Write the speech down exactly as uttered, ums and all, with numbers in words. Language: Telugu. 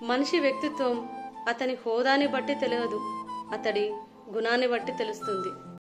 మనిషి వ్యక్తిత్వం అతని హోదాని బట్టి తెలియదు, అతడి గుణాన్ని బట్టి తెలుస్తుంది.